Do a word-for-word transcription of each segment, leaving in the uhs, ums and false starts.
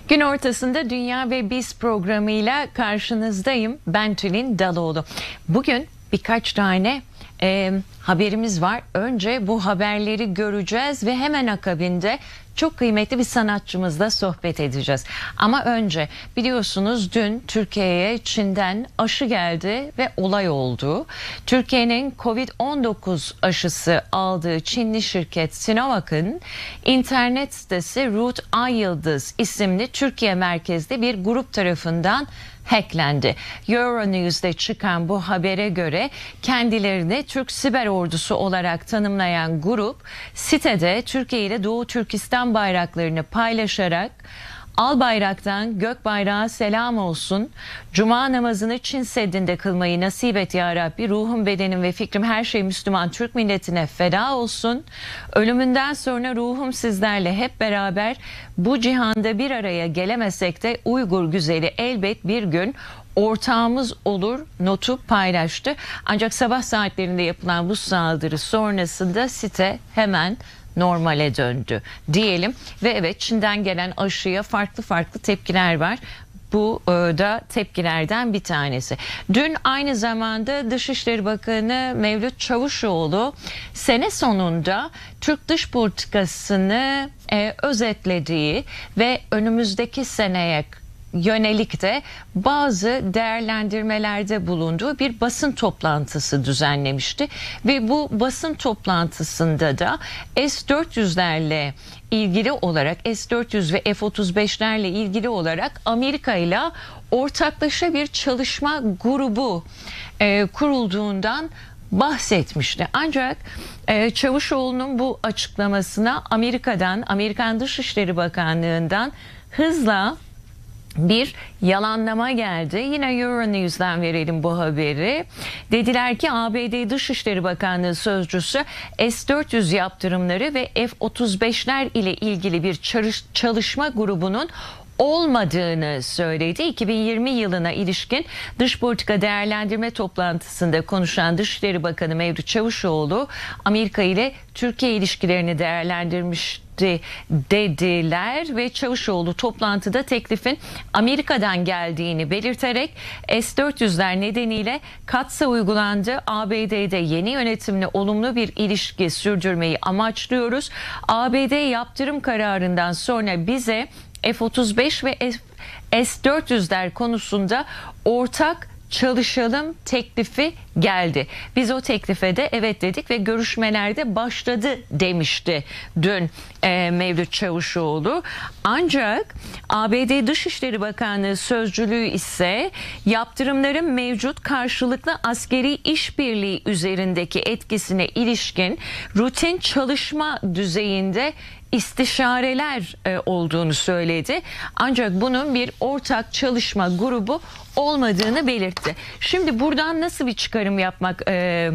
Gün ortasında Dünya ve Biz programıyla karşınızdayım. Ben Tülin Daloğlu. Bugün birkaç tane e, haberimiz var. Önce bu haberleri göreceğiz ve hemen akabinde çok kıymetli bir sanatçımızla sohbet edeceğiz. Ama önce biliyorsunuz dün Türkiye'ye Çin'den aşı geldi ve olay oldu. Türkiye'nin Covid on dokuz aşısı aldığı Çinli şirket Sinovac'ın internet sitesi Root Ay Yıldız isimli Türkiye merkezli bir grup tarafından hacklendi. Euronews'de çıkan bu habere göre kendilerini Türk Siber Ordusu olarak tanımlayan grup sitede Türkiye ile Doğu Türkistan bayraklarını paylaşarak "Al bayraktan gök bayrağa selam olsun. Cuma namazını Çin Seddi'nde kılmayı nasip et ya Rabbi. Ruhum, bedenim ve fikrim her şey Müslüman Türk milletine feda olsun. Ölümünden sonra ruhum sizlerle hep beraber bu cihanda bir araya gelemesek de Uygur güzeli elbet bir gün ortağımız olur" notu paylaştı. Ancak sabah saatlerinde yapılan bu saldırı sonrasında site hemen normale döndü diyelim ve evet, Çin'den gelen aşıya farklı farklı tepkiler var. Bu e, da tepkilerden bir tanesi. Dün aynı zamanda Dışişleri Bakanı Mevlüt Çavuşoğlu sene sonunda Türk dış politikasını e, özetlediği ve önümüzdeki seneye yönelik de bazı değerlendirmelerde bulunduğu bir basın toplantısı düzenlemişti ve bu basın toplantısında da S dört yüzlerle ilgili olarak S dört yüz ve F otuz beşlerle ilgili olarak Amerika ile ortaklaşa bir çalışma grubu e, kurulduğundan bahsetmişti. Ancak e, Çavuşoğlu'nun bu açıklamasına Amerika'dan, Amerikan Dışişleri Bakanlığı'ndan hızla bir yalanlama geldi. Yine Euronews'den verelim bu haberi. Dediler ki A B D Dışişleri Bakanlığı sözcüsü S dört yüz yaptırımları ve F otuz beşler ile ilgili bir çalışma grubunun olmadığını söyledi. iki bin yirmi yılına ilişkin dış politika değerlendirme toplantısında konuşan Dışişleri Bakanı Mevlüt Çavuşoğlu, Amerika ile Türkiye ilişkilerini değerlendirmiş dediler ve Çavuşoğlu toplantıda teklifin Amerika'dan geldiğini belirterek S dört yüzler nedeniyle katsa uygulandı. A B D'de yeni yönetimle olumlu bir ilişki sürdürmeyi amaçlıyoruz. A B D yaptırım kararından sonra bize F otuz beş ve S dört yüzler konusunda ortak çalışalım teklifi geldi. Biz o teklife de evet dedik ve görüşmelerde başladı demişti dün e, Mevlüt Çavuşoğlu. Ancak A B D Dışişleri Bakanlığı sözcülüğü ise yaptırımların mevcut karşılıklı askeri işbirliği üzerindeki etkisine ilişkin rutin çalışma düzeyinde istişareler e, olduğunu söyledi. Ancak bunun bir ortak çalışma grubu olmadığını belirtti. Şimdi buradan nasıl bir çıkarım yapmak e,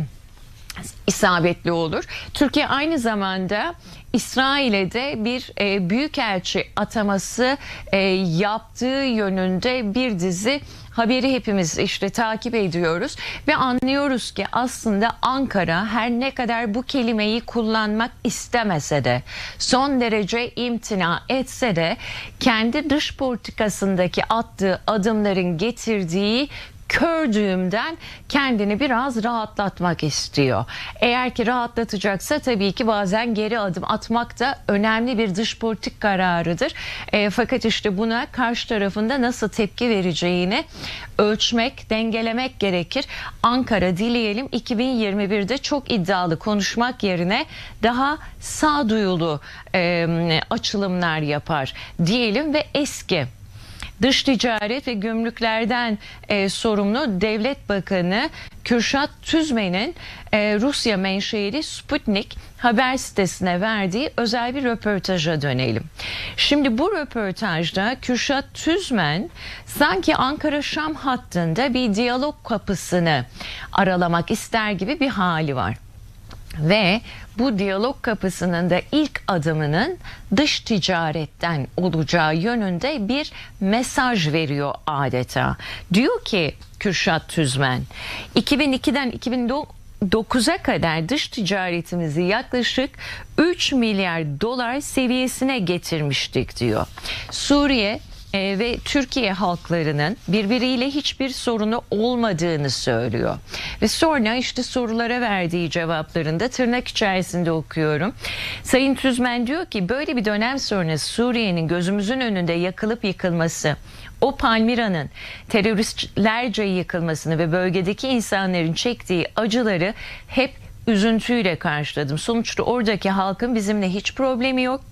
isabetli olur? Türkiye aynı zamanda İsrail'e de bir e, büyükelçi ataması e, yaptığı yönünde bir dizi haberi hepimiz işte takip ediyoruz ve anlıyoruz ki aslında Ankara her ne kadar bu kelimeyi kullanmak istemese de, son derece imtina etse de kendi dış politikasındaki attığı adımların getirdiği kör düğümden kendini biraz rahatlatmak istiyor. Eğer ki rahatlatacaksa tabii ki bazen geri adım atmak da önemli bir dış politik kararıdır. E, fakat işte buna karşı tarafında nasıl tepki vereceğini ölçmek, dengelemek gerekir. Ankara dileyelim iki bin yirmi birde çok iddialı konuşmak yerine daha sağduyulu e, açılımlar yapar diyelim ve eski Dış Ticaret ve Gümrüklerden e, sorumlu Devlet Bakanı Kürşat Tüzmen'in e, Rusya menşeli Sputnik haber sitesine verdiği özel bir röportaja dönelim. Şimdi bu röportajda Kürşat Tüzmen sanki Ankara-Şam hattında bir diyalog kapısını aralamak ister gibi bir hali var. Ve bu diyalog kapısının da ilk adımının dış ticaretten olacağı yönünde bir mesaj veriyor adeta. Diyor ki Kürşat Tüzmen, iki bin ikiden iki bin dokuza kadar dış ticaretimizi yaklaşık üç milyar dolar seviyesine getirmiştik diyor. Suriye, e, ve Türkiye halklarının birbiriyle hiçbir sorunu olmadığını söylüyor. Ve sonra işte sorulara verdiği cevaplarında tırnak içerisinde okuyorum. Sayın Tüzmen diyor ki böyle bir dönem sonrası Suriye'nin gözümüzün önünde yakılıp yıkılması, o Palmira'nın teröristlerce yıkılmasını ve bölgedeki insanların çektiği acıları hep üzüntüyle karşıladım. Sonuçta oradaki halkın bizimle hiç problemi yok.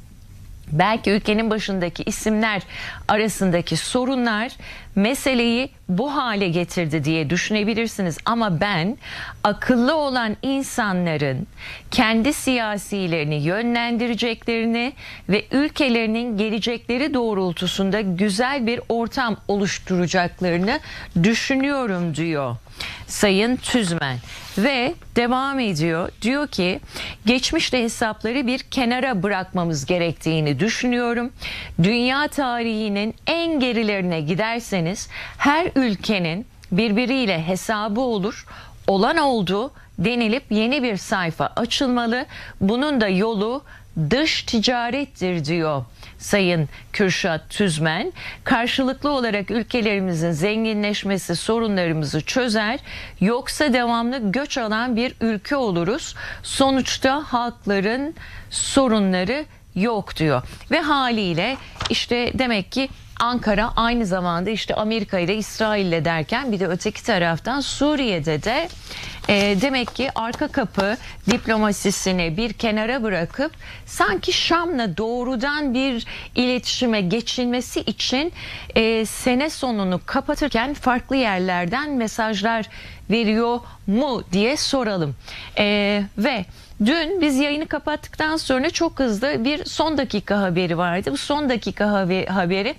Belki ülkenin başındaki isimler arasındaki sorunlar meseleyi bu hale getirdi diye düşünebilirsiniz. Ama ben akıllı olan insanların kendi siyasilerini yönlendireceklerini ve ülkelerinin gelecekleri doğrultusunda güzel bir ortam oluşturacaklarını düşünüyorum diyor Sayın Tüzmen. Ve devam ediyor. Diyor ki geçmişte hesapları bir kenara bırakmamız gerektiğini düşünüyorum. Dünya tarihinin en gerilerine giderseniz her ülkenin birbiriyle hesabı olur. Olan oldu denilip yeni bir sayfa açılmalı. Bunun da yolu dış ticarettir diyor Sayın Kürşat Tüzmen. Karşılıklı olarak ülkelerimizin zenginleşmesi sorunlarımızı çözer, yoksa devamlı göç alan bir ülke oluruz. Sonuçta halkların sorunları yok diyor. Ve haliyle işte demek ki Ankara aynı zamanda işte Amerika ile İsrail ile derken bir de öteki taraftan Suriye'de de e, demek ki arka kapı diplomasisini bir kenara bırakıp sanki Şam'la doğrudan bir iletişime geçilmesi için e, sene sonunu kapatırken farklı yerlerden mesajlar veriyor mu diye soralım. E, ve dün biz yayını kapattıktan sonra çok hızlı bir son dakika haberi vardı. Bu son dakika haberi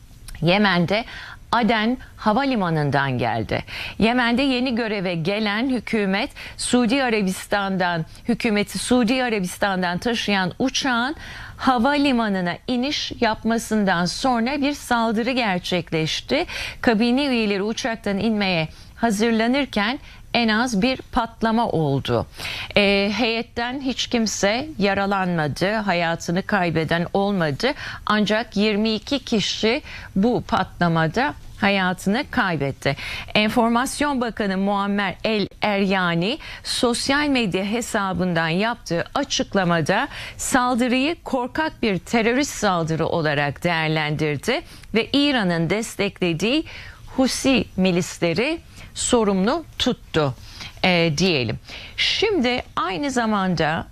Yemen'de Aden Havalimanı'ndan geldi. Yemen'de yeni göreve gelen hükümet Suudi Arabistan'dan hükümeti Suudi Arabistan'dan taşıyan uçağın havalimanına iniş yapmasından sonra bir saldırı gerçekleşti. Kabine üyeleri uçaktan inmeye hazırlanırken en az bir patlama oldu. E, heyetten hiç kimse yaralanmadı, hayatını kaybeden olmadı. Ancak yirmi iki kişi bu patlamada hayatını kaybetti. Enformasyon Bakanı Muammer El Eryani sosyal medya hesabından yaptığı açıklamada saldırıyı korkak bir terörist saldırı olarak değerlendirdi ve İran'ın desteklediği Husi milisleri sorumlu tuttu e, diyelim. Şimdi aynı zamanda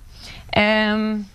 e,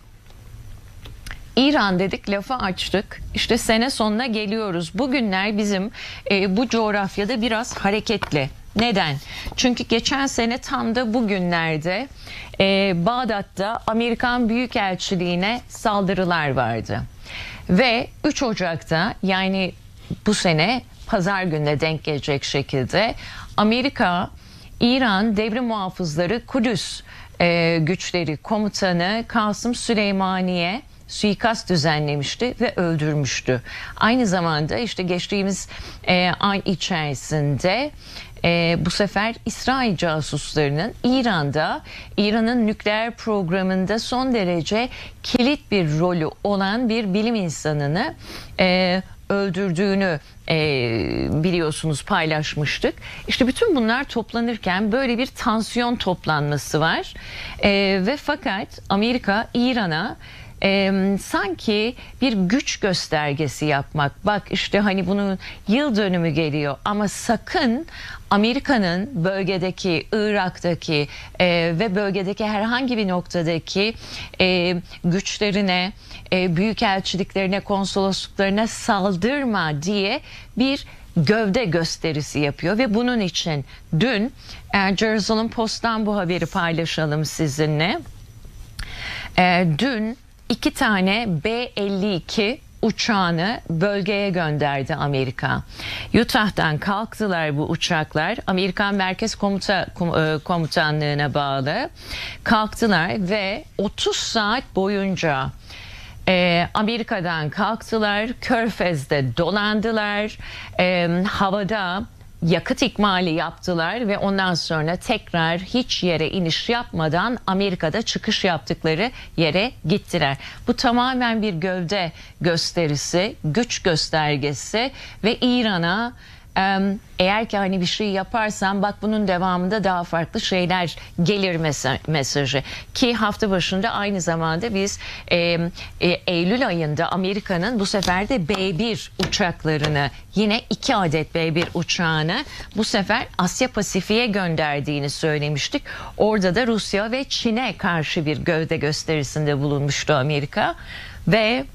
İran dedik, lafı açtık. İşte sene sonuna geliyoruz. Bugünler bizim e, bu coğrafyada biraz hareketli. Neden? Çünkü geçen sene tam da bugünlerde e, Bağdat'ta Amerikan Büyükelçiliğine saldırılar vardı. Ve üç Ocak'ta, yani bu sene pazar gününe denk gelecek şekilde Amerika, İran Devrim Muhafızları Kudüs e, güçleri komutanı Kasım Süleymani'ye suikast düzenlemişti ve öldürmüştü. Aynı zamanda işte geçtiğimiz e, ay içerisinde e, bu sefer İsrail casuslarının İran'da, İran'ın nükleer programında son derece kilit bir rolü olan bir bilim insanını e, öldürdüğünü e, biliyorsunuz, paylaşmıştık. İşte bütün bunlar toplanırken böyle bir tansiyon toplanması var e, ve fakat Amerika İran'a Ee, sanki bir güç göstergesi yapmak. Bak işte hani bunun yıl dönümü geliyor ama sakın Amerika'nın bölgedeki, Irak'taki e, ve bölgedeki herhangi bir noktadaki e, güçlerine, e, büyükelçiliklerine, konsolosluklarına saldırma diye bir gövde gösterisi yapıyor ve bunun için dün e, Jerusalem Post'tan bu haberi paylaşalım sizinle. E, dün İki tane B elli iki uçağını bölgeye gönderdi Amerika. Utah'tan kalktılar bu uçaklar. Amerikan Merkez Komuta, Komutanlığı'na bağlı kalktılar ve otuz saat boyunca e, Amerika'dan kalktılar. Körfez'de dolandılar. E, havada yakıt ikmali yaptılar ve ondan sonra tekrar hiç yere iniş yapmadan Amerika'da çıkış yaptıkları yere gittiler. Bu tamamen bir gövde gösterisi, güç göstergesi ve İran'a eğer ki hani bir şey yaparsan bak bunun devamında daha farklı şeyler gelir mesajı. Ki hafta başında aynı zamanda biz e, e, Eylül ayında Amerika'nın bu sefer de B bir uçaklarını, yine iki adet B bir uçağını bu sefer Asya Pasifik'e gönderdiğini söylemiştik. Orada da Rusya ve Çin'e karşı bir gövde gösterisinde bulunmuştu Amerika ve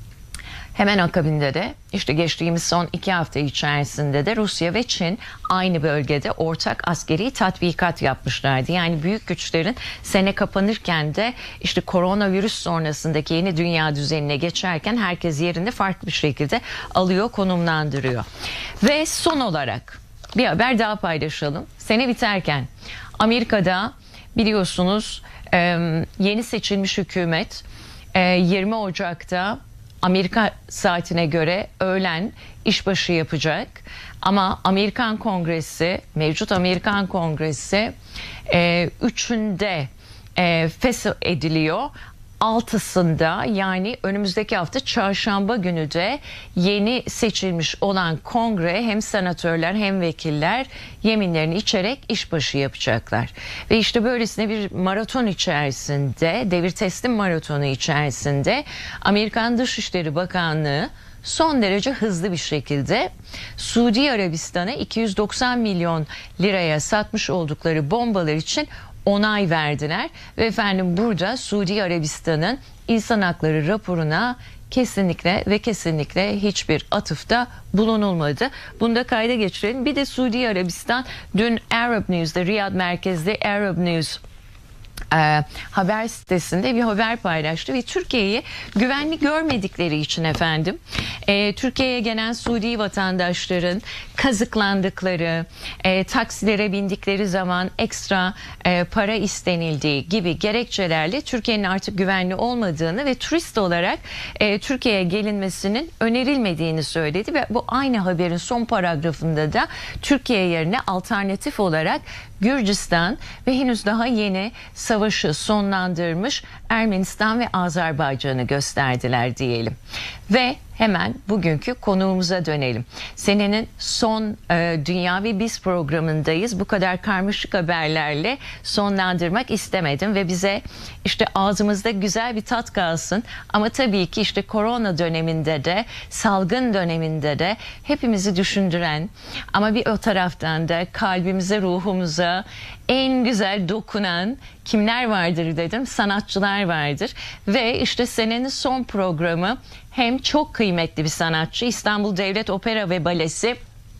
hemen akabinde de işte geçtiğimiz son iki hafta içerisinde de Rusya ve Çin aynı bölgede ortak askeri tatbikat yapmışlardı. Yani büyük güçlerin sene kapanırken de işte koronavirüs sonrasındaki yeni dünya düzenine geçerken herkes yerini farklı bir şekilde alıyor, konumlandırıyor. Ve son olarak bir haber daha paylaşalım. Sene biterken Amerika'da biliyorsunuz yeni seçilmiş hükümet yirmi Ocak'ta Amerika saatine göre öğlen işbaşı yapacak. Ama Amerikan Kongresi, mevcut Amerikan Kongresi e, üçünde e, fesih ediliyor. Altısında, yani önümüzdeki hafta çarşamba günü de yeni seçilmiş olan kongre hem senatörler hem vekiller yeminlerini içerek işbaşı yapacaklar. Ve işte böylesine bir maraton içerisinde, devir teslim maratonu içerisinde Amerikan Dışişleri Bakanlığı son derece hızlı bir şekilde Suudi Arabistan'a iki yüz doksan milyon liraya satmış oldukları bombalar için onay verdiler ve efendim burada Suudi Arabistan'ın insan hakları raporuna kesinlikle ve kesinlikle hiçbir atıfta bulunulmadı. Bunu da kayda geçirelim. Bir de Suudi Arabistan dün Arab News'da, Riyad merkezli Arab News E, haber sitesinde bir haber paylaştı ve Türkiye'yi güvenli görmedikleri için efendim e, Türkiye'ye gelen Suudi vatandaşların kazıklandıkları, e, taksilere bindikleri zaman ekstra e, para istenildiği gibi gerekçelerle Türkiye'nin artık güvenli olmadığını ve turist olarak e, Türkiye'ye gelinmesinin önerilmediğini söyledi ve bu aynı haberin son paragrafında da Türkiye yerine alternatif olarak Gürcistan ve henüz daha yeni savaşı sonlandırmış Ermenistan ve Azerbaycan'ı gösterdiler diyelim. Ve hemen bugünkü konuğumuza dönelim. Senenin son e, Dünya ve Biz programındayız. Bu kadar karmaşık haberlerle sonlandırmak istemedim ve bize işte ağzımızda güzel bir tat kalsın. Ama tabii ki işte korona döneminde de, salgın döneminde de hepimizi düşündüren ama bir o taraftan da kalbimize, ruhumuza en güzel dokunan kimler vardır dedim. Sanatçılar vardır. Ve işte senenin son programı hem çok kıymetli bir sanatçı, İstanbul Devlet Opera ve Balesi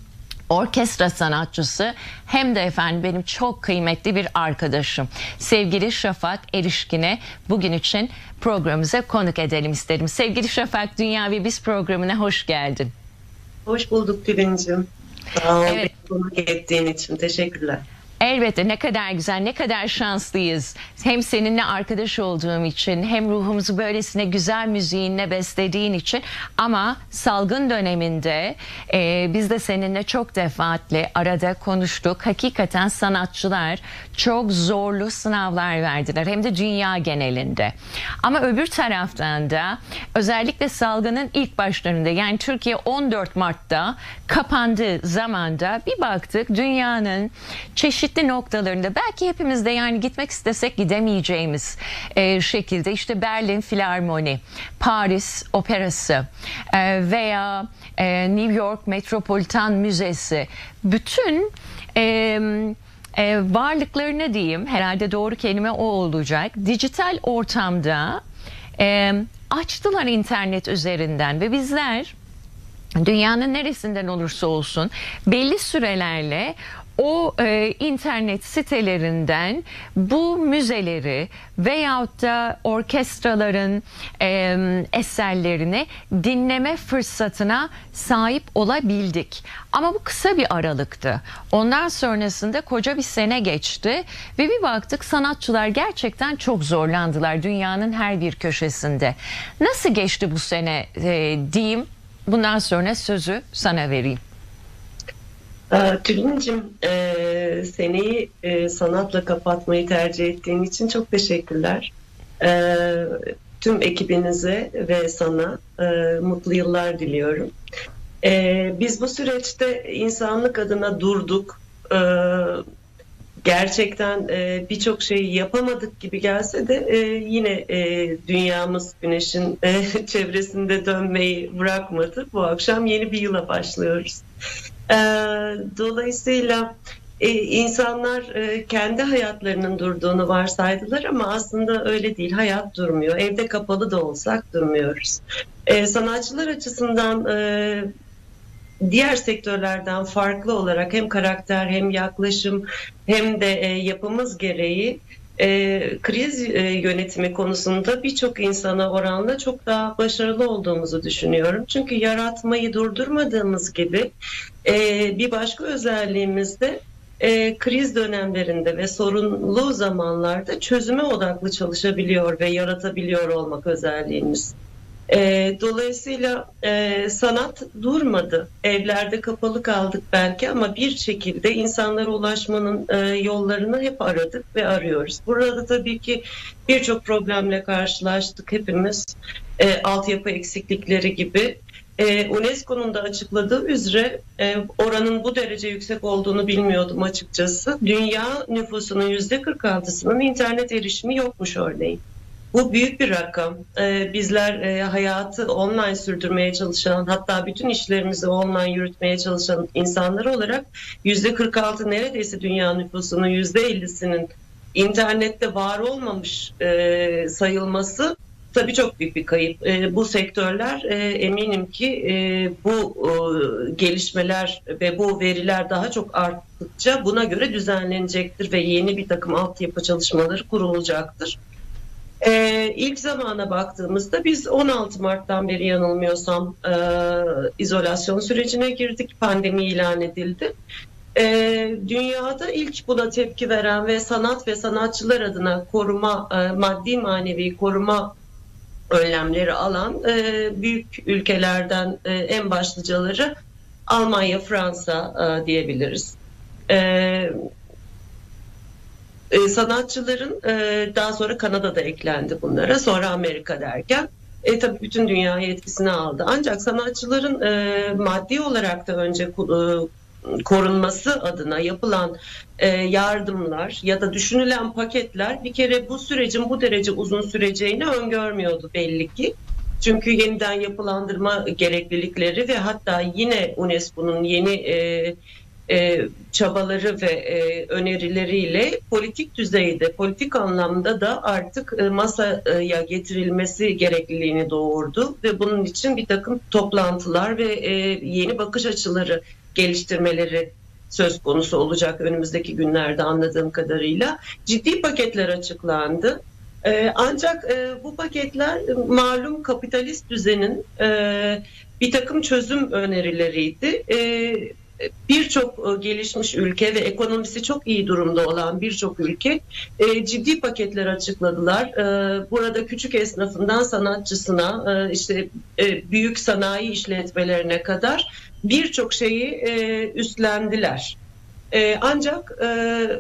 orkestra sanatçısı, hem de efendim benim çok kıymetli bir arkadaşım. Sevgili Şafak Erişkin'e bugün için programımıza konuk edelim istedim. Sevgili Şafak, Dünya ve Biz programına hoş geldin. Hoş bulduk Tülin'cim. Sağ ol, evet. beni konuk ettiğin için teşekkürler. Elbette, ne kadar güzel, ne kadar şanslıyız. Hem seninle arkadaş olduğum için, hem ruhumuzu böylesine güzel müziğinle beslediğin için. Ama salgın döneminde e, biz de seninle çok defaatle arada konuştuk. Hakikaten sanatçılar çok zorlu sınavlar verdiler, hem de dünya genelinde. Ama öbür taraftan da özellikle salgının ilk başlarında, yani Türkiye on dört Mart'ta kapandığı zamanda bir baktık dünyanın çeşitli çeşitli noktalarında, belki hepimiz de yani gitmek istesek gidemeyeceğimiz e, şekilde, işte Berlin Filarmoni, Paris Operası e, veya e, New York Metropolitan Müzesi, bütün e, e, varlıklarını diyeyim, herhalde doğru kelime o olacak, dijital ortamda e, açtılar internet üzerinden ve bizler dünyanın neresinden olursa olsun belli sürelerle o e, internet sitelerinden bu müzeleri veyahut da orkestraların e, eserlerini dinleme fırsatına sahip olabildik. Ama bu kısa bir aralıktı. Ondan sonrasında koca bir sene geçti ve bir baktık sanatçılar gerçekten çok zorlandılar dünyanın her bir köşesinde. Nasıl geçti bu sene e, diyeyim, bundan sonra sözü sana vereyim. Ee, Tülin'cim, e, seneyi e, sanatla kapatmayı tercih ettiğin için çok teşekkürler. Ee, Tüm ekibinize ve sana e, mutlu yıllar diliyorum. Ee, biz bu süreçte insanlık adına durduk. Ee, Gerçekten e, birçok şeyi yapamadık gibi gelse de e, yine e, dünyamız güneşin e, çevresinde dönmeyi bırakmadı. Bu akşam yeni bir yıla başlıyoruz. Ee, Dolayısıyla e, insanlar e, kendi hayatlarının durduğunu varsaydılar ama aslında öyle değil. Hayat durmuyor. Evde kapalı da olsak durmuyoruz. E, sanatçılar açısından e, diğer sektörlerden farklı olarak hem karakter hem yaklaşım hem de e, yapımız gereği e, kriz e, yönetimi konusunda birçok insana oranla çok daha başarılı olduğumuzu düşünüyorum. Çünkü yaratmayı durdurmadığımız gibi e, bir başka özelliğimiz de e, kriz dönemlerinde ve sorunlu zamanlarda çözüme odaklı çalışabiliyor ve yaratabiliyor olmak özelliğimiz. E, dolayısıyla e, sanat durmadı. Evlerde kapalı kaldık belki ama bir şekilde insanlara ulaşmanın e, yollarını hep aradık ve arıyoruz. Burada tabii ki birçok problemle karşılaştık hepimiz. E, altyapı eksiklikleri gibi. E, UNESCO'nun da açıkladığı üzere e, oranın bu derece yüksek olduğunu bilmiyordum açıkçası. Dünya nüfusunun yüzde kırk altısının internet erişimi yokmuş örneğin. Bu büyük bir rakam. Ee, bizler e, hayatı online sürdürmeye çalışan, hatta bütün işlerimizi online yürütmeye çalışan insanlar olarak yüzde kırk altı, neredeyse dünya nüfusunun yüzde ellisinin internette var olmamış e, sayılması tabii çok büyük bir kayıp. E, bu sektörler e, eminim ki e, bu e, gelişmeler ve bu veriler daha çok arttıkça buna göre düzenlenecektir ve yeni bir takım altyapı çalışmaları kurulacaktır. Ee, ilk zamana baktığımızda biz on altı Mart'tan beri yanılmıyorsam e, izolasyon sürecine girdik, pandemi ilan edildi. Ee, dünyada ilk buna tepki veren ve sanat ve sanatçılar adına koruma, e, maddi manevi koruma önlemleri alan e, büyük ülkelerden e, en başlıcaları Almanya, Fransa e, diyebiliriz. Evet. E, sanatçıların e, daha sonra Kanada'da eklendi bunlara, sonra Amerika derken e, tabii bütün dünyayı etkisine aldı. Ancak sanatçıların e, maddi olarak da önce e, korunması adına yapılan e, yardımlar ya da düşünülen paketler bir kere bu sürecin bu derece uzun süreceğini öngörmüyordu belli ki. Çünkü yeniden yapılandırma gereklilikleri ve hatta yine UNESCO'nun yeni e, E, çabaları ve e, önerileriyle politik düzeyde, politik anlamda da artık e, masaya getirilmesi gerekliliğini doğurdu ve bunun için bir takım toplantılar ve e, yeni bakış açıları geliştirmeleri söz konusu olacak önümüzdeki günlerde anladığım kadarıyla. Ciddi paketler açıklandı. E, ancak e, bu paketler malum kapitalist düzenin e, bir takım çözüm önerileriydi. E, Birçok gelişmiş ülke ve ekonomisi çok iyi durumda olan birçok ülke e, ciddi paketler açıkladılar. E, burada küçük esnafından sanatçısına, e, işte e, büyük sanayi işletmelerine kadar birçok şeyi e, üstlendiler. E, ancak e,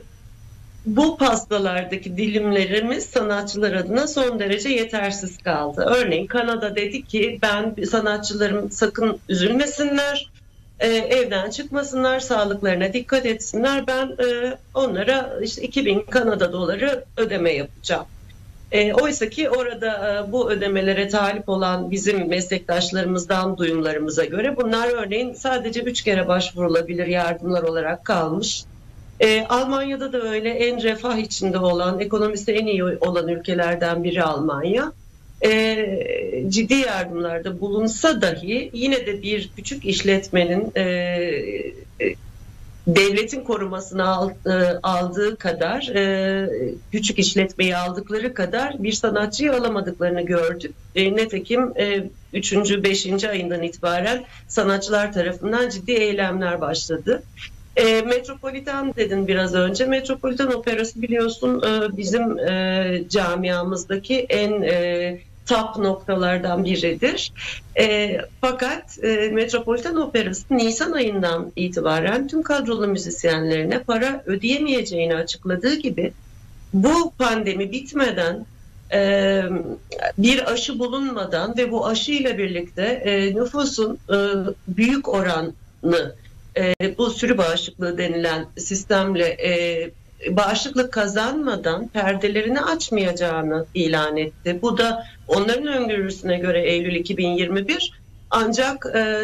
bu pastalardaki dilimlerimiz sanatçılar adına son derece yetersiz kaldı. Örneğin Kanada dedi ki ben sanatçılarım sakın üzülmesinler. E, evden çıkmasınlar, sağlıklarına dikkat etsinler. Ben e, onlara işte iki bin Kanada doları ödeme yapacağım. E, oysa ki orada e, bu ödemelere talip olan bizim meslektaşlarımızdan duyumlarımıza göre bunlar örneğin sadece üç kere başvurulabilir yardımlar olarak kalmış. E, Almanya'da da öyle, en refah içinde olan, ekonomisi en iyi olan ülkelerden biri Almanya. E, ciddi yardımlarda bulunsa dahi yine de bir küçük işletmenin e, e, devletin korumasını al, e, aldığı kadar e, küçük işletmeyi aldıkları kadar bir sanatçıyı alamadıklarını gördük. E, nitekim e, üçüncü beşinci ayından itibaren sanatçılar tarafından ciddi eylemler başladı. E, Metropolitan dedin biraz önce. Metropolitan Operası biliyorsun e, bizim e, camiamızdaki en e, top noktalardan biridir. E, fakat e, Metropolitan Operası Nisan ayından itibaren tüm kadrolu müzisyenlerine para ödeyemeyeceğini açıkladığı gibi bu pandemi bitmeden, e, bir aşı bulunmadan ve bu aşı ile birlikte e, nüfusun e, büyük oranı e, bu sürü bağışıklığı denilen sistemle e, bağışıklık kazanmadan perdelerini açmayacağını ilan etti. Bu da onların öngörüsüne göre Eylül iki bin yirmi bir, ancak e,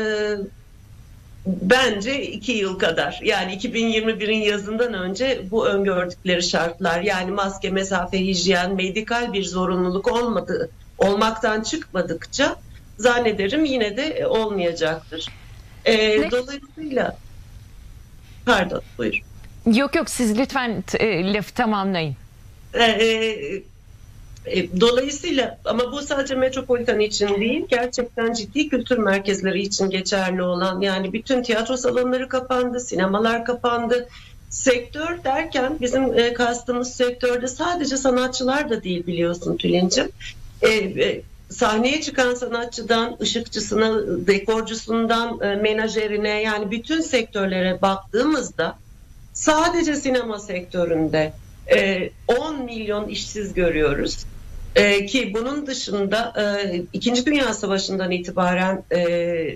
bence iki yıl kadar, yani iki bin yirmi birin yazından önce bu öngördükleri şartlar, yani maske, mesafe, hijyen, medikal bir zorunluluk olmadığı, olmaktan çıkmadıkça zannederim yine de olmayacaktır. E, dolayısıyla pardon buyur. Yok yok, siz lütfen e, lafı tamamlayın. E, e, dolayısıyla ama bu sadece Metropolitan için değil, gerçekten ciddi kültür merkezleri için geçerli olan, yani bütün tiyatro salonları kapandı, sinemalar kapandı. Sektör derken bizim e, kastımız sektörde sadece sanatçılar da değil, biliyorsun Tülin'cim. E, e, sahneye çıkan sanatçıdan ışıkçısına, dekorcusundan e, menajerine, yani bütün sektörlere baktığımızda sadece sinema sektöründe e, on milyon işsiz görüyoruz. E, ki bunun dışında e, İkinci Dünya Savaşı'ndan itibaren e,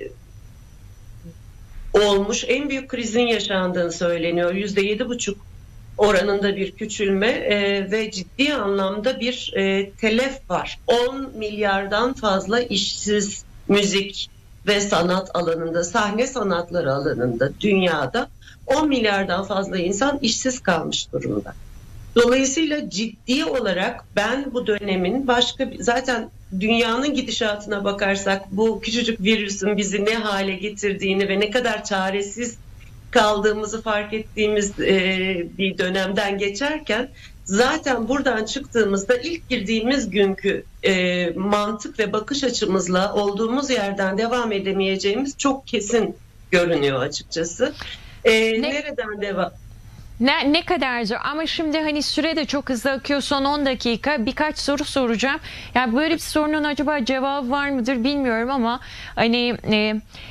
olmuş en büyük krizin yaşandığını söyleniyor. Yüzde yedi buçuk oranında bir küçülme e, ve ciddi anlamda bir e, telef var. on milyardan fazla işsiz müzik ve sanat alanında, sahne sanatları alanında dünyada on milyardan fazla insan işsiz kalmış durumda. Dolayısıyla ciddi olarak ben bu dönemin başka, zaten dünyanın gidişatına bakarsak bu küçücük virüsün bizi ne hale getirdiğini ve ne kadar çaresiz kaldığımızı fark ettiğimiz e, bir dönemden geçerken, zaten buradan çıktığımızda ilk girdiğimiz günkü e, mantık ve bakış açımızla olduğumuz yerden devam edemeyeceğimiz çok kesin görünüyor açıkçası. E, ne, nereden devam? Ne, ne kadar zor, ama şimdi hani süre de çok hızlı akıyor, son on dakika birkaç soru soracağım. Yani böyle bir sorunun acaba cevabı var mıdır bilmiyorum ama hani e,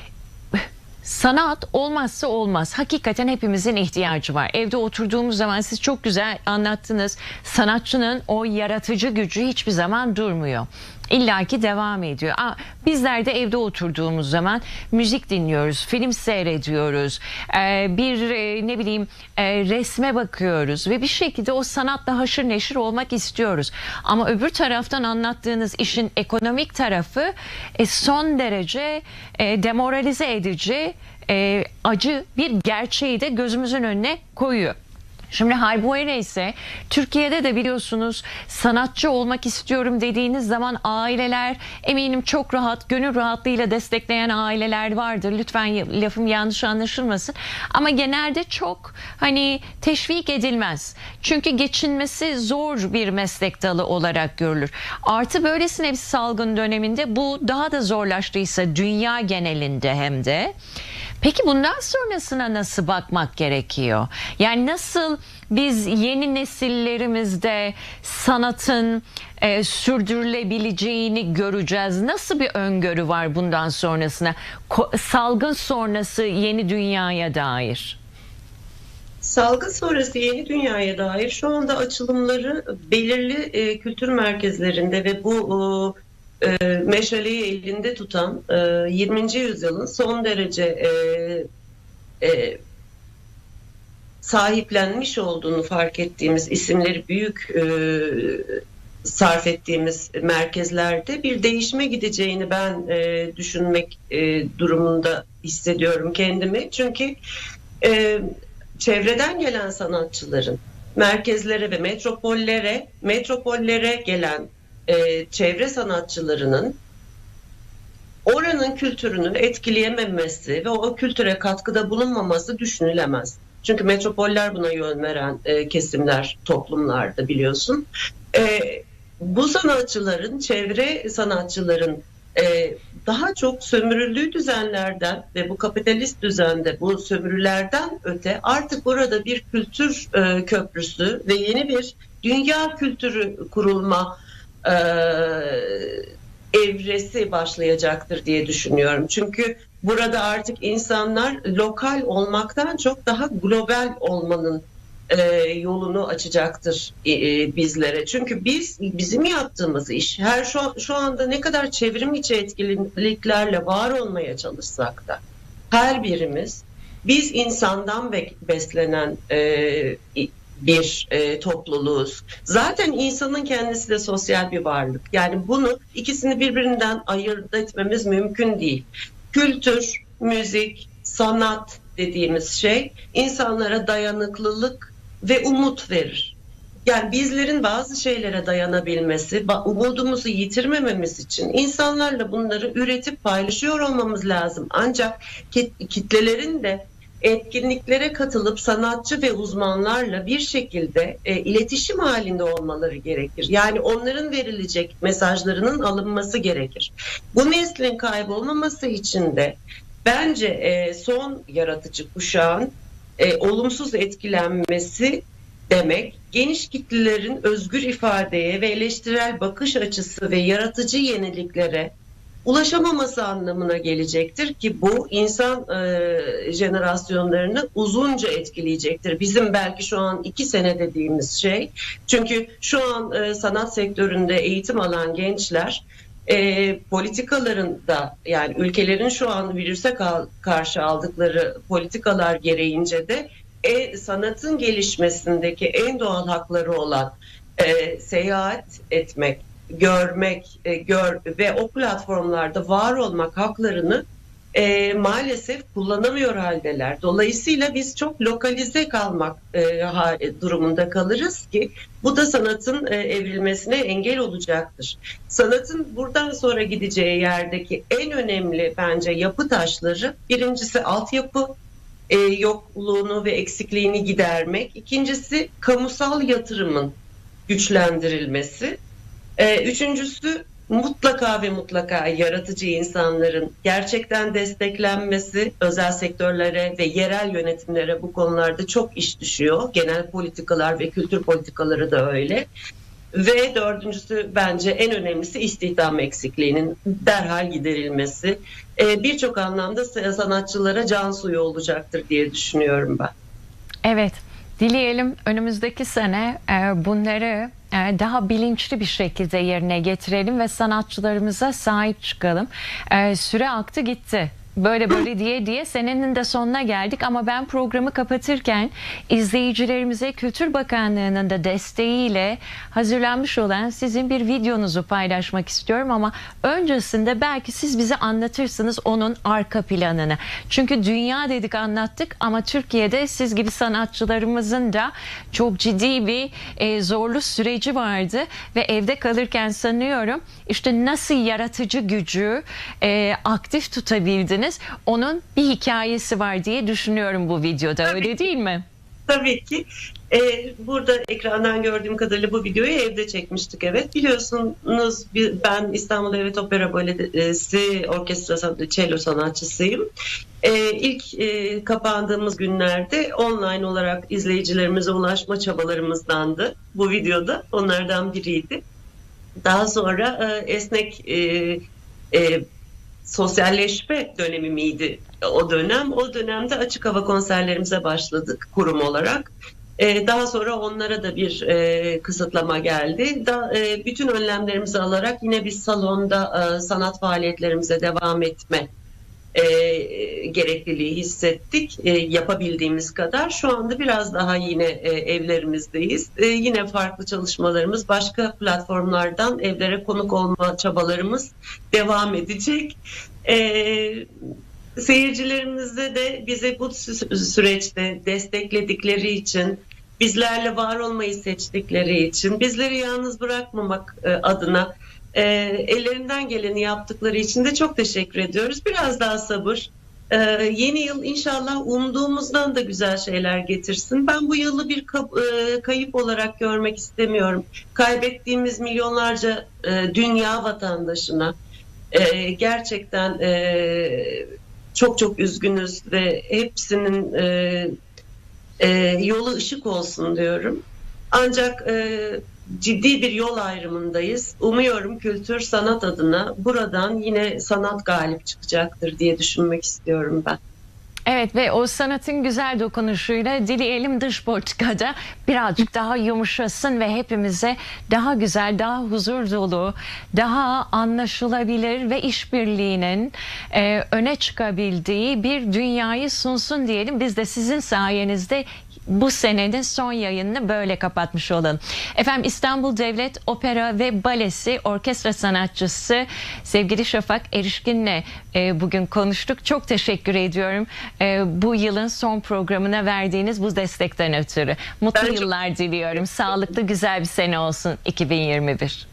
sanat olmazsa olmaz. Hakikaten hepimizin ihtiyacı var. Evde oturduğumuz zaman siz çok güzel anlattınız. Sanatçının o yaratıcı gücü hiçbir zaman durmuyor. İlla ki devam ediyor. Aa, bizler de evde oturduğumuz zaman müzik dinliyoruz, film seyrediyoruz, ee, bir e, ne bileyim e, resme bakıyoruz ve bir şekilde o sanatla haşır neşir olmak istiyoruz. Ama öbür taraftan anlattığınız işin ekonomik tarafı e, son derece e, demoralize edici, e, acı bir gerçeği de gözümüzün önüne koyuyor. Şimdi hal bu öyleyse Türkiye'de de biliyorsunuz sanatçı olmak istiyorum dediğiniz zaman aileler, eminim çok rahat, gönül rahatlığıyla destekleyen aileler vardır. Lütfen lafım yanlış anlaşılmasın. Ama genelde çok hani teşvik edilmez. Çünkü geçinmesi zor bir meslek dalı olarak görülür. Artı böylesine bir salgın döneminde bu daha da zorlaştıysa dünya genelinde hem de. Peki bundan sonrasına nasıl bakmak gerekiyor? Yani nasıl biz yeni nesillerimizde sanatın e, sürdürülebileceğini göreceğiz? Nasıl bir öngörü var bundan sonrasına? Ko- salgın sonrası yeni dünyaya dair. Salgın sonrası yeni dünyaya dair şu anda açılımları belirli e, kültür merkezlerinde ve bu e, e, meşaleyi elinde tutan e, yirminci yüzyılın son derece e, e, sahiplenmiş olduğunu fark ettiğimiz, isimleri büyük e, sarf ettiğimiz merkezlerde bir değişime gideceğini ben e, düşünmek e, durumunda hissediyorum kendimi. Çünkü e, çevreden gelen sanatçıların merkezlere ve metropollere, metropollere gelen e, çevre sanatçılarının oranın kültürünü etkileyememesi ve o kültüre katkıda bulunmaması düşünülemez. Çünkü metropoller buna yön veren e, kesimler toplumlarda, biliyorsun. E, bu sanatçıların, çevre sanatçıların e, daha çok sömürüldüğü düzenlerden ve bu kapitalist düzende bu sömürülerden öte artık burada bir kültür e, köprüsü ve yeni bir dünya kültürü kurulma e, evresi başlayacaktır diye düşünüyorum. Çünkü burada artık insanlar lokal olmaktan çok daha global olmanın e, yolunu açacaktır e, bizlere. Çünkü biz bizim yaptığımız iş her şu, şu anda ne kadar çevrim içi etkinliklerle var olmaya çalışsak da her birimiz biz insandan be, beslenen e, bir e, topluluğuz. Zaten insanın kendisi de sosyal bir varlık. Yani bunu ikisini birbirinden ayırt etmemiz mümkün değil. Kültür, müzik, sanat dediğimiz şey insanlara dayanıklılık ve umut verir. Yani bizlerin bazı şeylere dayanabilmesi, umudumuzu yitirmememiz için insanlarla bunları üretip paylaşıyor olmamız lazım. Ancak kitlelerin de etkinliklere katılıp sanatçı ve uzmanlarla bir şekilde e, iletişim halinde olmaları gerekir. Yani onların verilecek mesajlarının alınması gerekir. Bu neslin kaybolmaması için de bence e, son yaratıcı kuşağın e, olumsuz etkilenmesi demek, geniş kitlelerin özgür ifadeye ve eleştirel bakış açısı ve yaratıcı yeniliklere ulaşamaması anlamına gelecektir ki bu insan e, jenerasyonlarını uzunca etkileyecektir. Bizim belki şu an iki sene dediğimiz şey. Çünkü şu an e, sanat sektöründe eğitim alan gençler e, politikaların da yani ülkelerin şu an virüse ka- karşı aldıkları politikalar gereğince de e, sanatın gelişmesindeki en doğal hakları olan e, seyahat etmek, görmek, e, gör ve o platformlarda var olmak haklarını e, maalesef kullanamıyor haldeler. Dolayısıyla biz çok lokalize kalmak e, ha, durumunda kalırız ki bu da sanatın e, evrilmesine engel olacaktır. Sanatın buradan sonra gideceği yerdeki en önemli bence yapı taşları birincisi altyapı e, yokluğunu ve eksikliğini gidermek. İkincisi kamusal yatırımın güçlendirilmesi. Ee, üçüncüsü mutlaka ve mutlaka yaratıcı insanların gerçekten desteklenmesi, özel sektörlere ve yerel yönetimlere bu konularda çok iş düşüyor. Genel politikalar ve kültür politikaları da öyle. Ve dördüncüsü bence en önemlisi istihdam eksikliğinin derhal giderilmesi. Ee, birçok anlamda sanatçılara can suyu olacaktır diye düşünüyorum ben. Evet, dileyelim önümüzdeki sene e, bunları e, daha bilinçli bir şekilde yerine getirelim ve sanatçılarımıza sahip çıkalım. E, süre aktı gitti. Böyle böyle diye diye senenin de sonuna geldik ama ben programı kapatırken izleyicilerimize Kültür Bakanlığı'nın da desteğiyle hazırlanmış olan sizin bir videonuzu paylaşmak istiyorum ama öncesinde belki siz bize anlatırsınız onun arka planını. Çünkü dünya dedik anlattık ama Türkiye'de siz gibi sanatçılarımızın da çok ciddi bir e, zorlu süreci vardı ve evde kalırken sanıyorum işte nasıl yaratıcı gücü e, aktif tutabildiniz. Onun bir hikayesi var diye düşünüyorum bu videoda. Tabii öyle değil mi? Tabii ki. Ee, burada ekrandan gördüğüm kadarıyla bu videoyu evde çekmiştik. Evet, biliyorsunuz ben İstanbul Devlet Opera Balesi orkestra cello sanatçısıyım. Ee, ilk e, kapandığımız günlerde online olarak izleyicilerimize ulaşma çabalarımızdandı. Bu videoda onlardan biriydi. Daha sonra e, esnek e, e, sosyalleşme dönemi miydi o dönem? O dönemde açık hava konserlerimize başladık kurum olarak. Ee, daha sonra onlara da bir e, kısıtlama geldi. Da, e, bütün önlemlerimizi alarak yine biz salonda e, sanat faaliyetlerimize devam etme e, gerekliliği hissettik. E, yapabildiğimiz kadar. Şu anda biraz daha yine e, evlerimizdeyiz. E, yine farklı çalışmalarımız, başka platformlardan evlere konuk olma çabalarımız devam edecek. E, seyircilerimize de bize bu süreçte destekledikleri için, bizlerle var olmayı seçtikleri için, bizleri yalnız bırakmamak e, adına e, ellerinden geleni yaptıkları için de çok teşekkür ediyoruz. Biraz daha sabır. E, yeni yıl inşallah umduğumuzdan da güzel şeyler getirsin. Ben bu yılı bir e, kayıp olarak görmek istemiyorum. Kaybettiğimiz milyonlarca e, dünya vatandaşına e, gerçekten e, çok çok üzgünüz ve hepsinin e, e, yolu ışık olsun diyorum. Ancak e, ciddi bir yol ayrımındayız. Umuyorum kültür sanat adına buradan yine sanat galip çıkacaktır diye düşünmek istiyorum ben. Evet ve o sanatın güzel dokunuşuyla dileyelim dış politikada birazcık daha yumuşasın ve hepimize daha güzel, daha huzur dolu, daha anlaşılabilir ve işbirliğinin e, öne çıkabildiği bir dünyayı sunsun diyelim. Biz de sizin sayenizde bu senenin son yayınını böyle kapatmış olalım. Efendim İstanbul Devlet Opera ve Balesi orkestra sanatçısı sevgili Şafak Erişkin'le e, bugün konuştuk. Çok teşekkür ediyorum e, bu yılın son programına verdiğiniz bu destekten ötürü. Mutlu Ben çok- yıllar diliyorum. Sağlıklı güzel bir sene olsun iki bin yirmi bir.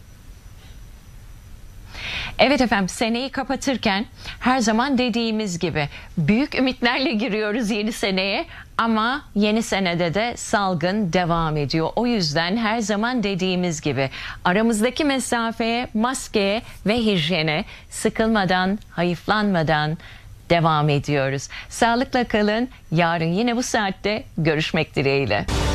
Evet efendim, seneyi kapatırken her zaman dediğimiz gibi büyük ümitlerle giriyoruz yeni seneye ama yeni senede de salgın devam ediyor. O yüzden her zaman dediğimiz gibi aramızdaki mesafeye, maskeye ve hijyene sıkılmadan, hayıflanmadan devam ediyoruz. Sağlıkla kalın. Yarın yine bu saatte görüşmek dileğiyle.